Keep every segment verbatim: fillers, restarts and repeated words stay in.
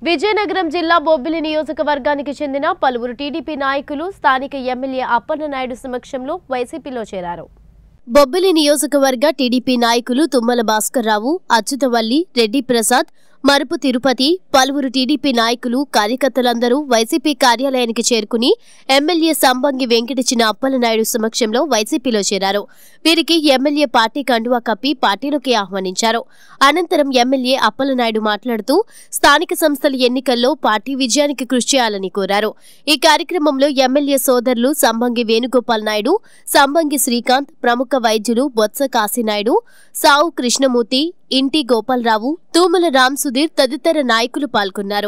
విజయనగరం జిల్లా బొబ్బిలి నియోజకవర్గానికి చెందిన పలువురు టీడీపీ నాయకులు స్థానిక ఎమ్మెల్యే అప్పన్ననాయుడు సమక్షంలో వైసీపీలో చేరారు. బొబ్బిలి నియోజకవర్గ టీడీపీ నాయకులు తుమ్మల భాస్కర్రావు, అచ్యుతవల్లి, రెడ్డి ప్రసాద్, మరుపు తిరుపతి, పలువురు టీడీపీ నాయకులు, కార్యకర్తలందరూ వైసీపీ కార్యాలయానికి చేరుకుని ఎమ్మెల్యే సంబంగి వెంకటచిన అప్పలనాయుడు సమక్షంలో వైసీపీలో చేరారు. వీరికి ఎమ్మెల్యే పార్టీ కండువా కప్పి పార్టీలోకి ఆహ్వానించారు. అనంతరం ఎమ్మెల్యే అప్పలనాయుడు మాట్లాడుతూ స్థానిక సంస్థల ఎన్నికల్లో పార్టీ విజయానికి కృషి చేయాలని కోరారు. ఈ కార్యక్రమంలో ఎమ్మెల్యే సోదరులు సంబంగి వేణుగోపాల్ నాయుడు, సంబంగి శ్రీకాంత్, ప్రముఖ వైద్యులు బొత్స కాశీనాయుడు, సావు కృష్ణమూర్తి, ఇంటి గోపాలరావు, తూముల రామ్ సుధీర్ తదితర నాయకులు పాల్గొన్నారు.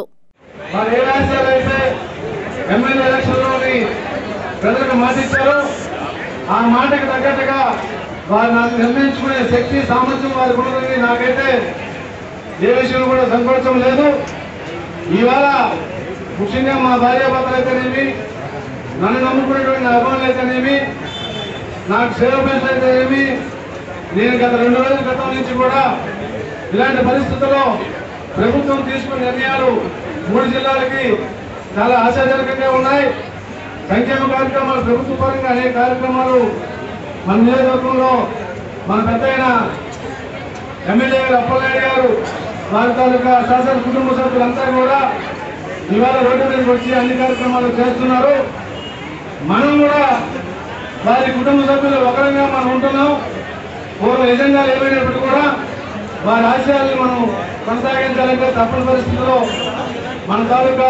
ముఖ్యంగా మా భార్యాభర్తలు అయితేనేమి, నన్ను నమ్ముకునేటువంటి అభిమానులు అయితేనేమి, నాకు సేవ పెన్షన్ అయితేనేమి, నేను గత రెండు రోజుల క్రితం నుంచి కూడా ఇలాంటి పరిస్థితుల్లో ప్రభుత్వం తీసుకున్న నిర్ణయాలు మూడు జిల్లాలకి చాలా ఆశాజనకంగా ఉన్నాయి. సంక్షేమ కార్యక్రమాలు ప్రభుత్వ పరంగా అనేక కార్యక్రమాలు మన నియోజకవర్గంలో మన పెద్ద అయిన ఎమ్మెల్యే గారు అప్పలనాయుడు గారు, వారి తాలూకా శాసన కుటుంబ సభ్యులంతా కూడా ఇవాళ రోడ్డు మీదకి వచ్చి అన్ని కార్యక్రమాలు చేస్తున్నారు. మనం కూడా వారి కుటుంబ సభ్యులు ఒకరంగా మనం ఉంటున్నాం. పూర్వ ఎజెండాలు ఏమైనప్పుడు కూడా వారి ఆశయాలను మనం కొనసాగించాలంటే తప్పని పరిస్థితుల్లో మన తాలూకా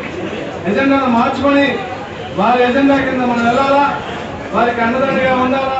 ఎజెండాను మార్చుకొని వారి ఎజెండా కింద మనం వెళ్ళాలా, వారికి అండదండగా ఉండాలా